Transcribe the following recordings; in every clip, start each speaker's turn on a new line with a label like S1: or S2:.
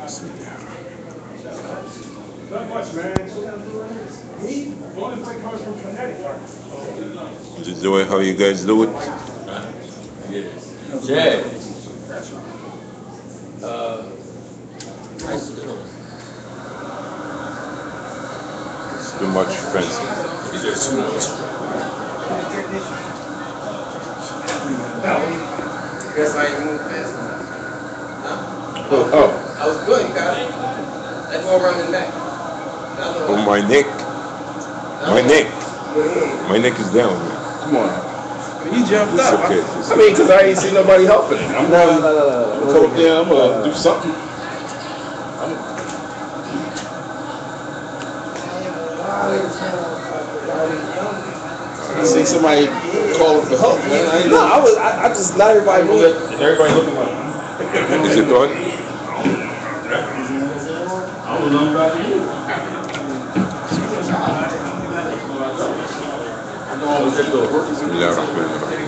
S1: Not much, man. Me? The only play comes from Connecticut.
S2: This is the way how you guys do it?
S3: Yes. Jay.
S2: It's too much fancy.
S3: It's too much.
S4: Guess I ain't moved fast enough. Huh?
S2: Oh,
S4: I was good, you got it. Let's go around the neck.
S2: oh, my neck. My neck. My neck is down.
S5: Come on. You jumped
S2: It's
S5: up.
S2: okay.
S5: I mean, because I ain't see nobody helping him. I'm going to go up there. I'm going to do something. I see somebody calling for help, man. I just not everybody moving.
S3: Everybody looking like.
S2: Is it on?
S3: I don't know about you.
S2: بسم الله الرحمن الرحيم.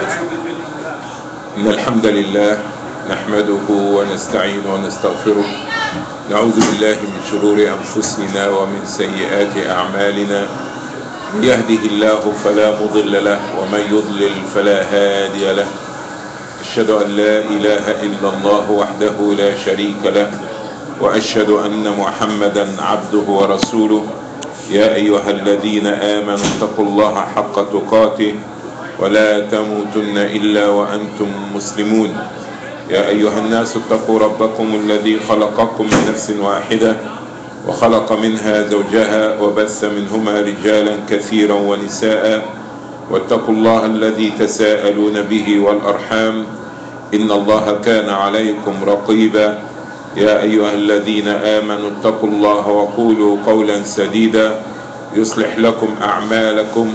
S2: إن الحمد لله نحمده ونستعينه ونستغفره نعوذ بالله من شرور أنفسنا ومن سيئات أعمالنا من يهده الله فلا مضل له ومن يضلل فلا هادي له أشهد أن لا إله إلا الله وحده لا شريك له وأشهد أن محمدا عبده ورسوله يا أيها الذين آمنوا اتقوا الله حق تقاته ولا تموتن إلا وأنتم مسلمون يا أيها الناس اتقوا ربكم الذي خلقكم من نفس واحدة وخلق منها زوجها وبث منهما رجالا كثيرا ونساء واتقوا الله الذي تساءلون به والأرحام إن الله كان عليكم رقيبا يا أيها الذين آمنوا اتقوا الله وقولوا قولا سديدا يصلح لكم أعمالكم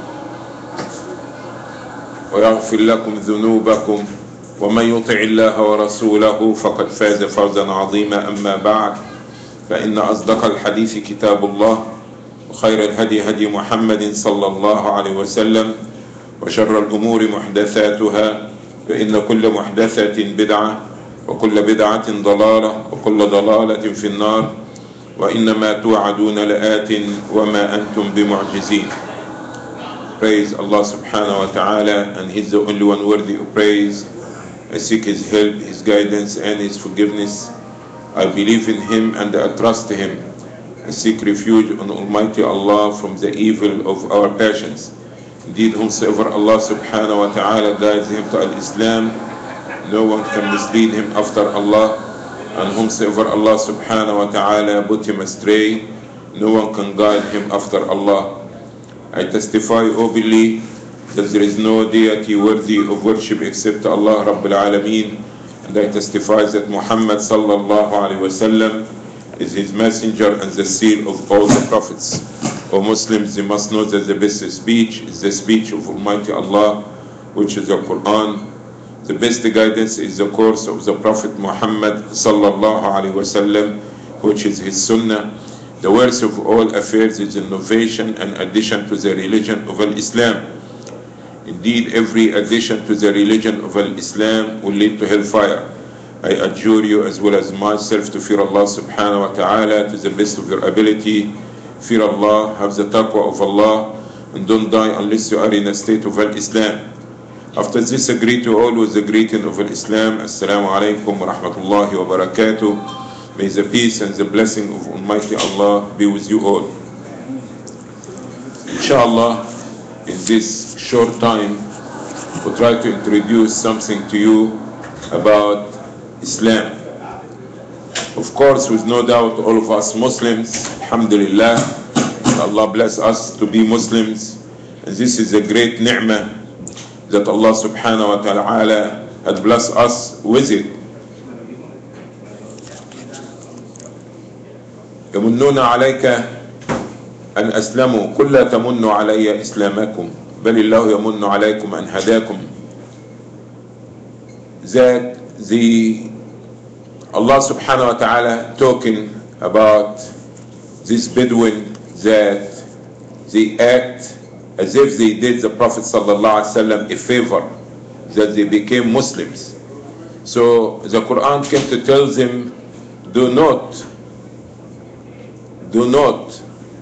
S2: ويغفر لكم ذنوبكم ومن يطع الله ورسوله فقد فاز فوزا عظيما أما بعد فإن أصدق الحديث كتاب الله وخير الهدي هدي محمد صلى الله عليه وسلم وشر الأمور محدثاتها فإن كل محدثة بدعة وكل بدعة ضلالة وكل ضلالة في النار وإنما توعدون لآت وما أنتم بمعجزين. Praise Allah subhanahu wa ta'ala, and He's the only one worthy of praise. I seek His help, His guidance and His forgiveness. I believe in Him and I trust Him. I seek refuge on Almighty Allah from the evil of our passions. Indeed, whomsoever Allah subhanahu wa ta'ala guides him to Al-Islam, no one can mislead him after Allah, and whomsoever Allah subhanahu wa ta'ala put him astray, no one can guide him after Allah. I testify openly that there is no deity worthy of worship except Allah Rabbil Alameen, and I testify that Muhammad sallallahu alayhi wa sallam is his messenger and the seal of all the prophets. O Muslims, you must know that the best speech is the speech of Almighty Allah, which is the Quran. The best guidance is the course of the Prophet Muhammad sallallahu alaihi wasallam, which is his sunnah. The worst of all affairs is innovation and addition to the religion of Islam. Indeed, every addition to the religion of Islam will lead to hellfire. I adjure you as well as myself to fear Allah subhanahu wa ta'ala to the best of your ability. Fear Allah, have the taqwa of Allah, and don't die unless you are in a state of Islam. After this, I greet you all with the greeting of Islam. Assalamu alaikum wa rahmatullahi wa barakatuh. May the peace and the blessing of Almighty Allah be with you all. Inshallah, in this short time, we'll try to introduce something to you about Islam. Of course, with no doubt, all of us Muslims, alhamdulillah, Allah bless us to be Muslims, and this is a great ni'mah that Allah subhanahu wa ta'ala had blessed us with it. يمنون عليك أن أسلموا قل لا تمنوا علي إسلامكم بل الله يمن عليكم أن هداكم. That Allah subhanahu wa ta'ala talking about this Bedouin that they act as if they did the Prophet sallallahu alaihi wasallam a favor, that they became Muslims. So the Quran came to tell them, do not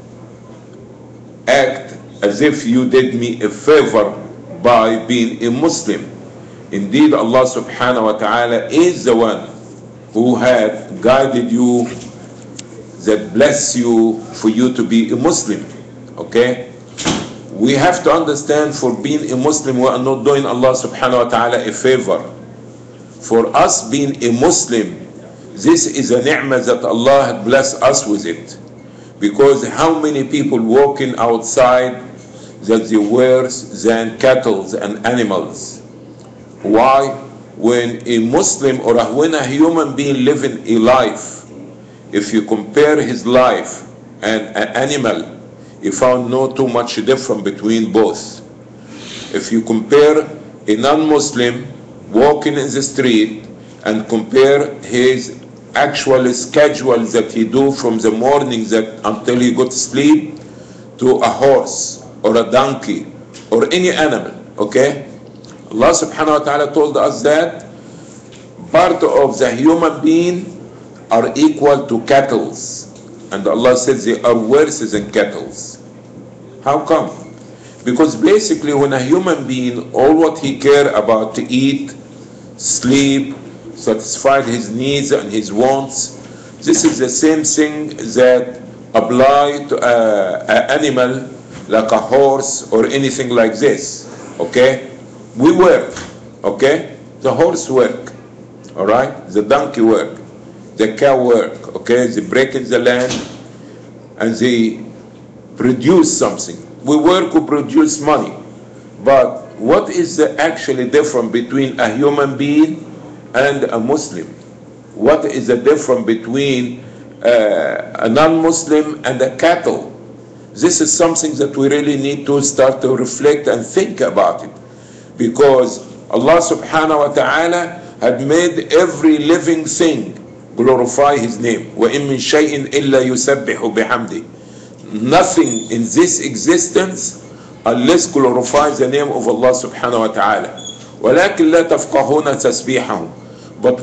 S2: act as if you did me a favor by being a Muslim. Indeed, Allah subhanahu wa ta'ala is the one who had guided you, that bless you for you to be a Muslim. Okay? We have to understand, for being a Muslim, we are not doing Allah subhanahu wa ta'ala a favor. For us being a Muslim, this is a ni'mah that Allah had blessed us with it. Because how many people walking outside that they worse than cattle and animals? Why? When a Muslim or when a human being living a life, if you compare his life and an animal, you found no too much difference between both. If you compare a non-Muslim walking in the street and compare his actual schedule that he do from the morning that until he go to sleep, to a horse or a donkey or any animal, okay? Allah subhanahu wa ta'ala told us that part of the human being are equal to cattle, and Allah says they are worse than cattle. How come? Because basically when a human being, all what he care about to eat, sleep, satisfy his needs and his wants, this is the same thing that apply to an animal like a horse or anything like this. Okay? We work. Okay? The horse work. Alright? The donkey work. The cow work. Okay? They break in the land and they produce something. We work, we produce money. But what is the actually difference between a human being and a Muslim? What is the difference between a non-Muslim and a cattle? This is something that we really need to start to reflect and think about it. Because Allah subhanahu wa ta'ala had made every living thing glorify His name. وَإِن مِّن شَيْءٍ إِلَّا يُسَبِّحُ بِحَمْدِهِ. Nothing in this existence unless glorifies the name of Allah subhanahu wa ta'ala. وَلَكِنْ لَا تَفْقَهُونَ تَسْبِيحَهُمْ. But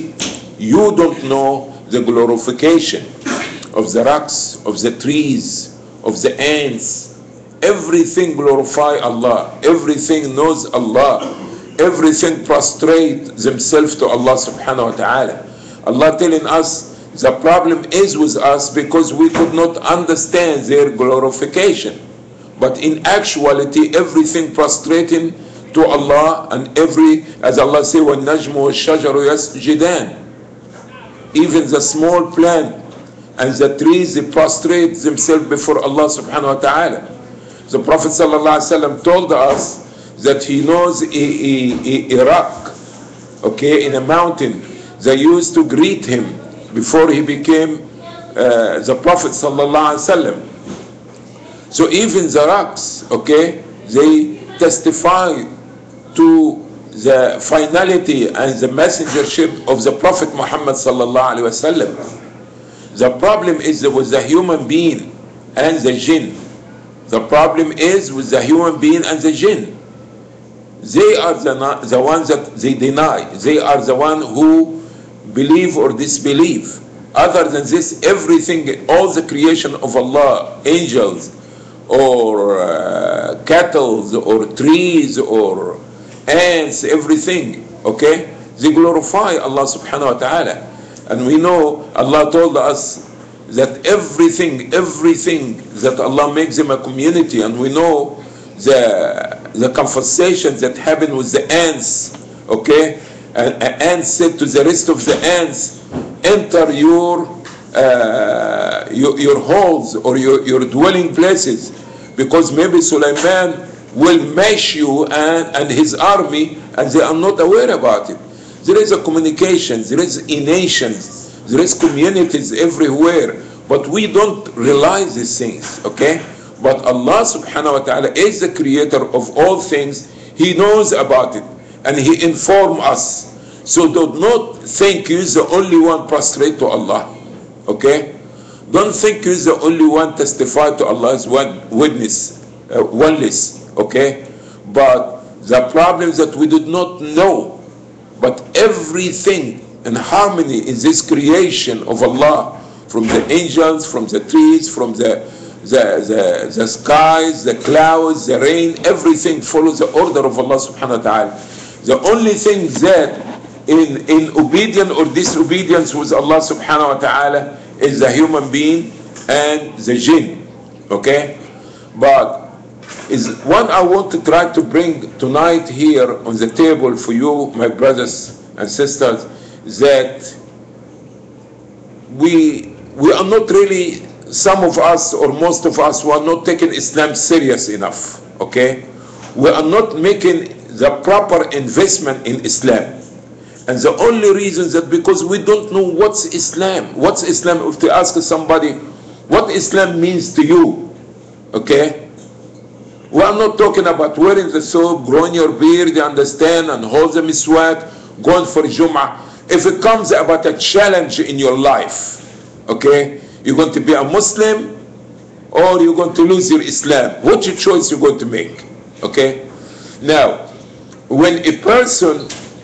S2: you don't know the glorification of the rocks, of the trees, of the ants. Everything glorify Allah. Everything knows Allah. Everything prostrate themselves to Allah subhanahu wa ta'ala. Allah telling us the problem is with us because we could not understand their glorification. But in actuality, everything prostrating to Allah, and as Allah says, وَالنَّجْمُ وَالشَّجَرُ يَسْجِدَانِ. Even the small plant and the trees, they prostrate themselves before Allah subhanahu wa ta'ala. The Prophet sallallahu alaihi wasallam told us that he knows a rock, okay, in a mountain. They used to greet him before he became the Prophet sallallahu alaihi wasallam. So even the rocks, okay, they testify to the finality and the messengership of the Prophet Muhammad sallallahu alaihi wasallam. The problem is with the human being and the jinn. The problem is with the human being and the jinn. They are the ones that they deny. They are the one who believe or disbelieve. Other than this, everything, all the creation of Allah, angels, or cattle, or trees, or ants, everything, okay? They glorify Allah subhanahu wa ta'ala. And we know Allah told us that everything that Allah makes them a community, and we know the conversations that happen with the ants, okay? And ants said to the rest of the ants, enter your holes or your dwelling places, because maybe Sulaiman will mash you and his army, and they are not aware about it. There is a communication, there is nations, there is communities everywhere, but we don't realize these things, okay? But Allah subhanahu wa ta'ala is the creator of all things. He knows about it, and He informed us. So do not think you're the only one prostrate to Allah, okay? Don't think you're the only one testify to Allah's oneness, okay? But the problem is that we did not know. But everything in harmony in this creation of Allah, from the angels, from the trees, from the skies, the clouds, the rain, everything follows the order of Allah subhanahu wa ta'ala. The only thing that in obedience or disobedience with Allah subhanahu wa ta'ala is the human being and the jinn. Okay? But is what I want to try to bring tonight here on the table for you, my brothers and sisters, that we are not really, some of us or most of us, we are not taking Islam serious enough. Okay? We are not making the proper investment in Islam. And the only reason is that because we don't know what's Islam. What's Islam? If you ask somebody, what Islam means to you? Okay? We are not talking about wearing the soap, growing your beard, you understand, and hold the miswak, going for Jum'ah. If it comes about a challenge in your life, okay, you're going to be a Muslim or you're going to lose your Islam. Which choice you're going to make? Okay? Now, when a person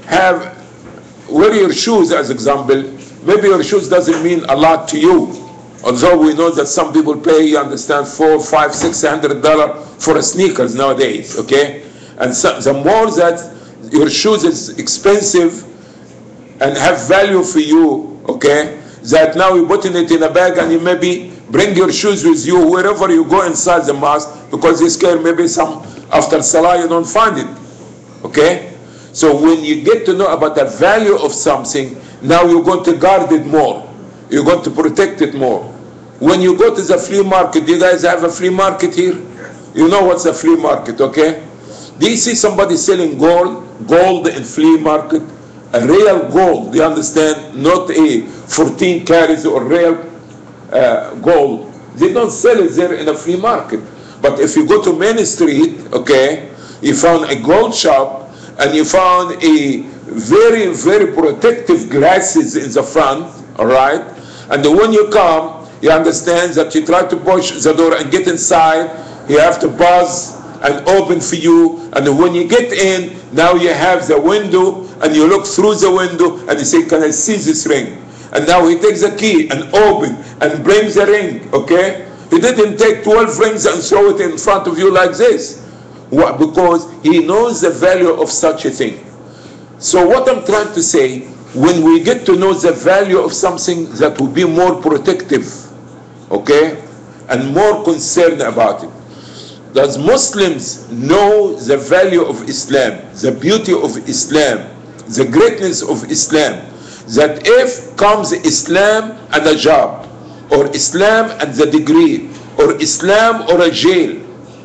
S2: wear your shoes as example, maybe your shoes doesn't mean a lot to you. Although we know that some people pay, you understand, $400, $500, $600 for sneakers nowadays, okay? And so, the more that your shoes is expensive and have value for you, okay, that now you're putting it in a bag and you maybe bring your shoes with you wherever you go inside the mosque because you're scared maybe after Salah you don't find it, okay? So when you get to know about the value of something, now you're going to guard it more. You're going to protect it more. When you go to the flea market, do you guys have a flea market here? You know what's a flea market, okay? Do you see somebody selling gold in flea market? A real gold, do you understand? Not a 14 carats or real gold. They don't sell it there in a flea market. But if you go to Main Street, okay, you found a gold shop, and you found a very, very protective glasses in the front, all right? And when you come, you understand that you try to push the door and get inside, you have to buzz and open for you, and when you get in, now you have the window, and you look through the window, and you say, can I see this ring? And now he takes the key and open and brings the ring, okay? He didn't take 12 rings and throw it in front of you like this. What? Because he knows the value of such a thing. So what I'm trying to say, when we get to know the value of something, that will be more protective, okay, and more concerned about it. Does Muslims know the value of Islam, the beauty of Islam, the greatness of Islam? That if comes Islam and a job, or Islam and the degree, or Islam or a jail.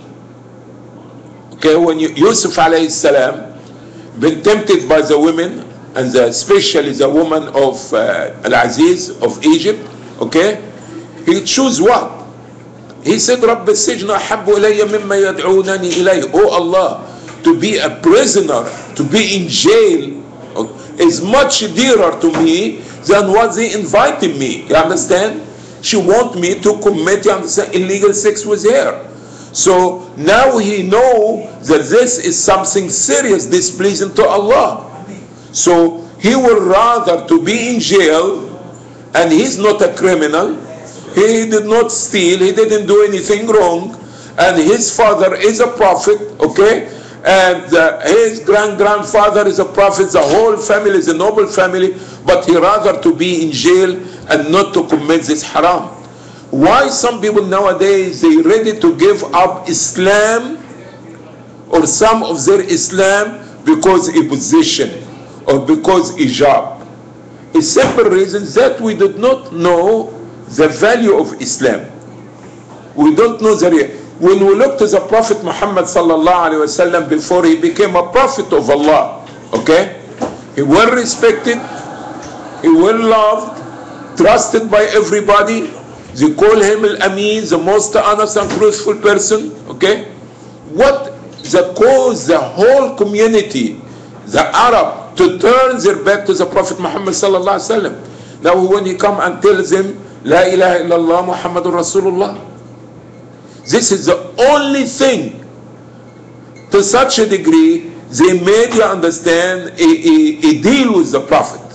S2: Okay, when Yusuf alayhi salam been tempted by the women, and especially the woman of Al-Aziz of Egypt, okay, he chose what? He said, رب السجن أحب إلي مما يدعونني إليه. Oh Allah, to be a prisoner, to be in jail, is much dearer to me than what they invited me. You understand? She want me to commit, you understand, illegal sex with her. So now he know that this is something serious, displeasing to Allah. So he would rather to be in jail, and he's not a criminal, he did not steal, he didn't do anything wrong, and his father is a prophet, okay, and his grandfather is a prophet, the whole family is a noble family, but he rather to be in jail and not to commit this haram. Why some people nowadays, they ready to give up Islam or some of their Islam because a position or because a job? A simple reason that we did not know the value of Islam. We don't know the real. When we look to the Prophet Muhammad sallallahu alaihi wasallam before he became a prophet of Allah, okay, he well respected, he well loved, trusted by everybody. They call him Al-Amin, the most honest and truthful person, okay? What the cause the whole community, the Arab, to turn their back to the Prophet Muhammad sallallahu alaihi wasallam? Now when he come and tells them, La ilaha illallah Muhammadur Rasulullah, this is the only thing, to such a degree, they made you understand a deal with the Prophet.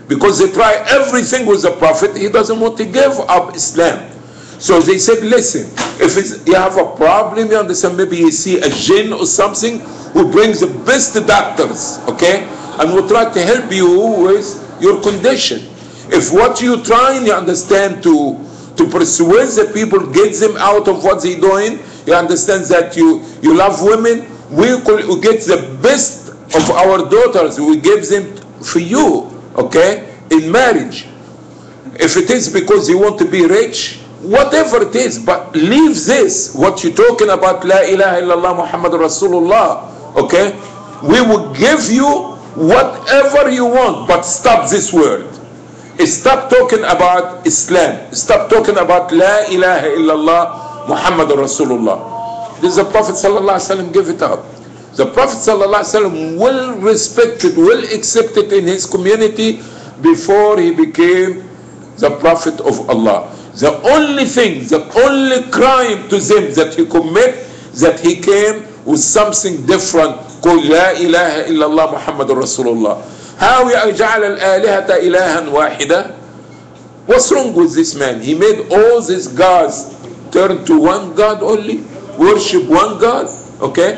S2: because they try everything with the Prophet. He doesn't want to give up Islam. So they said, listen, if you have a problem, you understand, maybe you see a jinn or something, who brings the best doctors, okay? And we'll try to help you with your condition. If what you're trying, you understand, to persuade the people, get them out of what they're doing, you understand that you love women, we get the best of our daughters, we give them for you, okay, in marriage. If it is because you want to be rich, whatever it is, but leave this, what you're talking about, La ilaha illallah Muhammad Rasulullah, okay? We will give you whatever you want, but stop this word. Stop talking about Islam. Stop talking about La ilaha illallah Muhammad Rasulullah. This is the Prophet sallallahu alaihi wasallam give it up. The Prophet sallallahu alaihi wasallam will respect it, will accept it in his community before he became the Prophet of Allah. The only thing, the only crime to them that he commit, that he came with something different called La ilaha illallah Muhammad Rasulullah. How يجعل الآلهة إلها واحدة? What's wrong with this man? He made all these gods turn to one God only, worship one God, okay?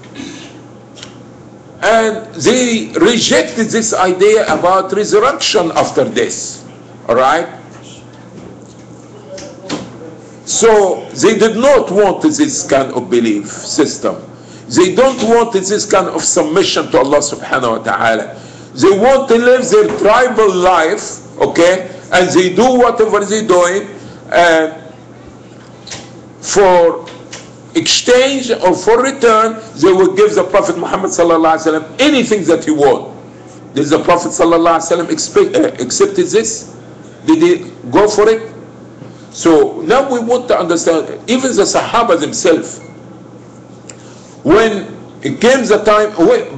S2: And they rejected this idea about resurrection after death, all right? So they did not want this kind of belief system. They don't want this kind of submission to Allah subhanahu wa ta'ala. They want to live their tribal life, okay, and they do whatever they're doing, and for exchange or for return, they will give the Prophet Muhammad sallallahu alaihi wasallam anything that he want. Did the Prophet sallallahu alaihi wasallam accepted this? Did he go for it? So now we want to understand, even the Sahaba themselves, when it came the time,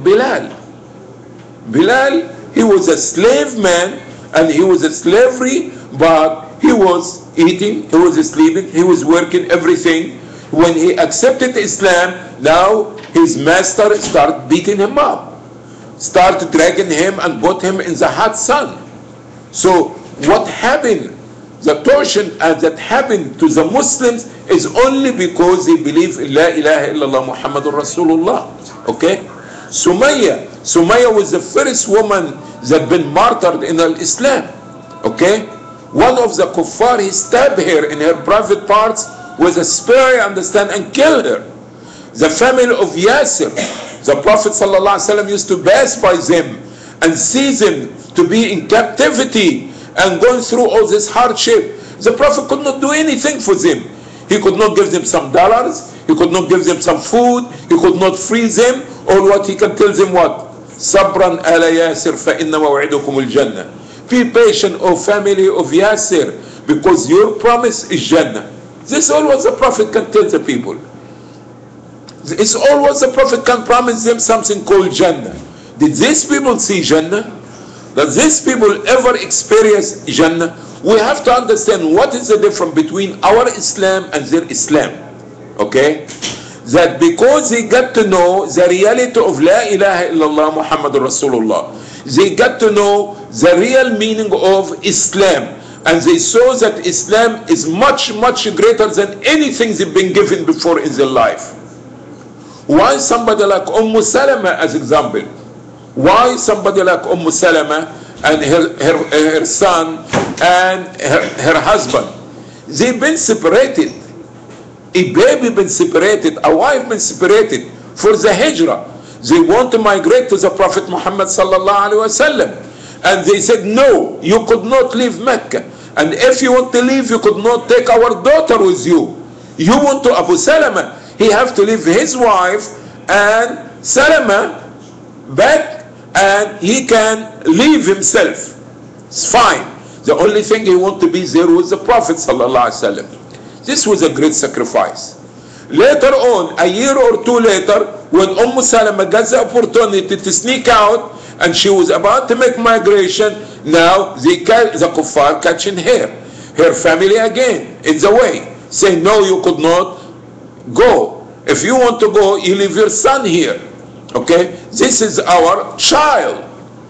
S2: Bilal, he was a slave man, and he was a slavery, but he was eating, he was sleeping, he was working, everything. When he accepted Islam, now his master started beating him up, started dragging him and put him in the hot sun. So what happened, the torsion that happened to the Muslims is only because they believe in La ilaha illallah Muhammadur Rasulullah, okay? Sumayya was the first woman that been martyred in Islam, okay? One of the kuffar, he stabbed her in her private parts with a spear, understand, and killed her. The family of Yasir, the Prophet ﷺ used to pass by them and see them to be in captivity and going through all this hardship. The Prophet could not do anything for them. He could not give them some dollars, he could not give them some food, he could not free them, or what he can tell them what? Sabran ala Yasir fa inna maw'idukum al-Jannah. Be patient, O family of Yasir, because your promise is Jannah. This is all what the Prophet can tell the people. It's all what the Prophet can promise them, something called Jannah. Did these people see Jannah? Does these people ever experience Jannah? We have to understand what is the difference between our Islam and their Islam. Okay? That because they got to know the reality of La ilaha illallah Muhammadur Rasulullah, they got to know the real meaning of Islam, and they saw that Islam is much, much greater than anything they've been given before in their life. Why somebody like Salama as example? Why somebody like Salama and her son and her husband? They've been separated. A baby been separated, a wife been separated for the hijrah. They want to migrate to the Prophet Muhammad sallallahu alaihi wasallam, and they said, no, you could not leave Mecca, and if you want to leave, you could not take our daughter with you. You want to Abu Salama, he have to leave his wife and Salama back, and he can leave himself. It's fine. The only thing he want to be there with the Prophet sallallahu alaihi wasallam. This was a great sacrifice. Later on, a year or two later, when Salama got the opportunity to sneak out, and she was about to make migration, now the kuffar catching her family again in the way, saying, no, you could not go. If you want to go, you leave your son here. Okay? This is our child.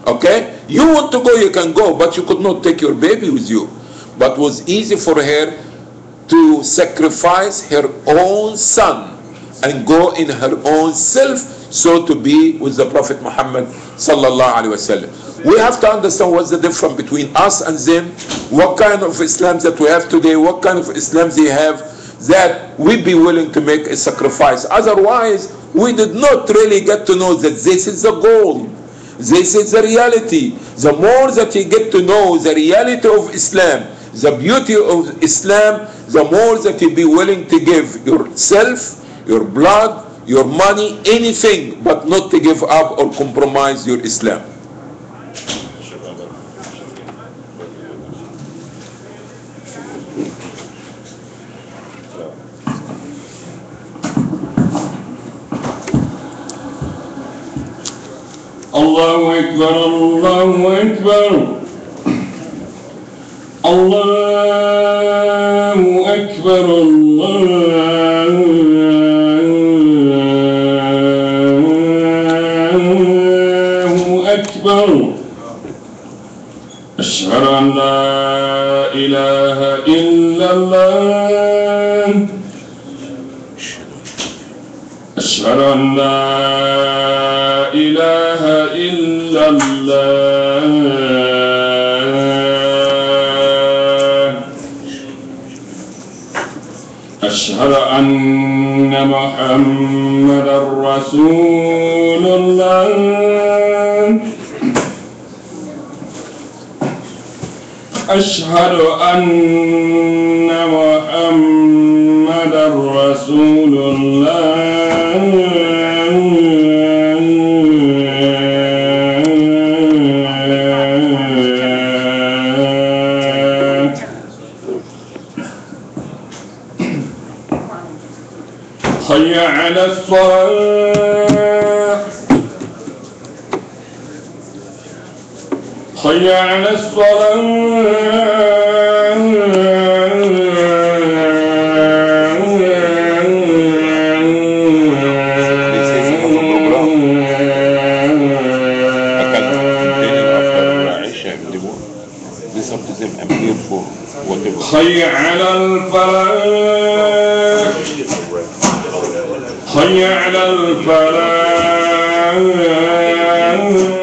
S2: Okay? You want to go, you can go, but you could not take your baby with you. But it was easy for her to sacrifice her own son and go in her own self, so to be with the Prophet Muhammad sallallahu alaihi wasallam. We have to understand what's the difference between us and them, what kind of Islam that we have today, what kind of Islam they have, that we be willing to make a sacrifice. Otherwise, we did not really get to know that this is the goal. This is the reality. The more that you get to know the reality of Islam, the beauty of Islam, the more that you be willing to give yourself, your blood, your money, anything, but not to give up or compromise your Islam.
S3: الله أكبر الله أكبر الله أكبر الله أكبر أشهد أن لا إله إلا الله أشهد أن لا إله إلا الله أشهد أن محمدا رسول الله أشهد أن محمدا رسول الله حي على الصلاة حي على حي على الفلاح حي على الفلاح